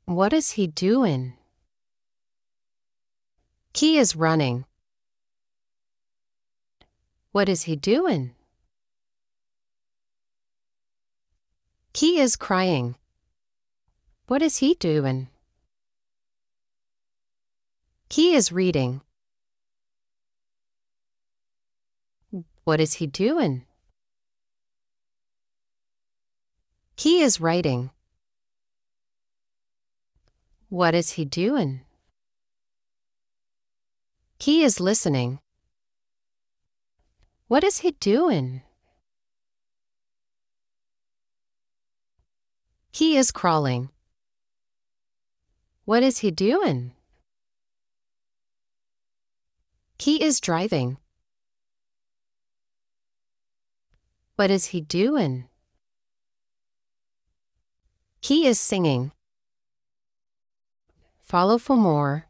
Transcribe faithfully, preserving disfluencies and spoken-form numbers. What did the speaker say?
What is he doing? He is running. What is he doing? He is crying. What is he doing? He is reading. What is he doing? He is writing. What is he doing? He is listening. What is he doing? He is crawling. What is he doing? He is driving. What is he doing? He is singing. Follow for more.